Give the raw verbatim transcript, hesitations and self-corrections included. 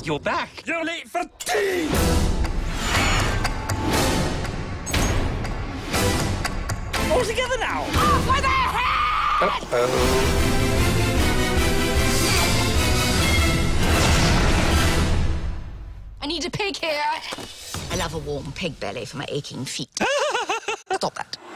You're back. You're late for tea! All together now! Off with their head! Uh-oh. I need a pig here. I love a warm pig belly for my aching feet. Stop that.